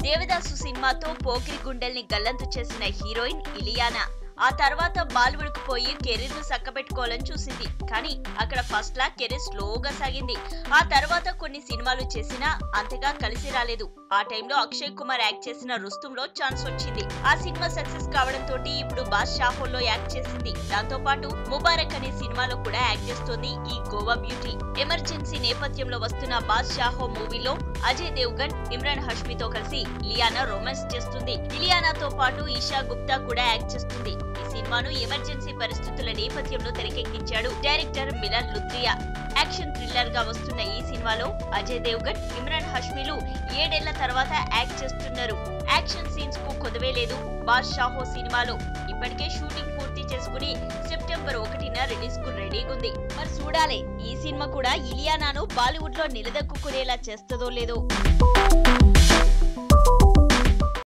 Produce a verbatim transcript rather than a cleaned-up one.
దేవదాసు సినిమాతో పోకిరి గుండెల్ని గల్లంతు చేసిన హీరోయిన్ ఇలియానా ఆ తర్వాత బాలీవుడ్ కు పోయి కెరీర్ ను సక్కబెట్టుకోవాలని చూసింది. కానీ అక్కడ ఫస్ట్ లా కెరీర్ స్లోగా సాగింది. ఆ తర్వాత కొన్ని సినిమాలు చేసినా అంతగా కలిసి రాలేదు. ఆ టైంలో అక్షయ్ కుమార్ యాక్ట్ చేసిన రుస్తుం లో ఛాన్స్ వచ్చింది. ఆ సినిమా సక్సెస్ కావడంతో ఇప్పుడు బాద్షాహోలో యాక్ట్ చేసింది. దాంతో పాటు ముబారక్ అనే సినిమాలో కూడా యాక్ట్ చేస్తోంది ఈ గోవా బ్యూటీ. ఎమర్జెన్సీ నేపథ్యంలో వస్తున్న బాద్షాహో మూవీలో అజయ్ దేవ్గన్, ఇమ్రాన్ హష్మీతో కలిసి ఇలియానా రొమాన్స్ చేస్తుంది. ఇలియానాతో పాటు ఈషా గుప్తా కూడా యాక్ట్ చేస్తుంది. ఈ సినిమాను ఎమర్జెన్సీ పరిస్థితుల నేపథ్యంలో తెరకెక్కించాడు director Milan Luthria. Action thriller గా వస్తున్న ఈ సినిమాలో అజయ్ దేవ్గన్, ఇమ్రాన్ హష్మీలు ఏడేళ్ల తర్వాత యాక్ట్ చేస్తున్నారు. యాక్షన్ సీన్స్ కు కొదవే లేదు బాద్షాహో సినిమాలో. ఇప్పటికే షూటింగ్ పూర్తి చేసుకుని సెప్టెంబర్ ఒకటిన రిలీజ్ కు రెడీగా ఉంది. మరి చూడాలి ఈ సినిమా కూడా ఇలియానాను బాలీవుడ్ లో నిలదొక్కునేలా చేస్తుందో లేదో.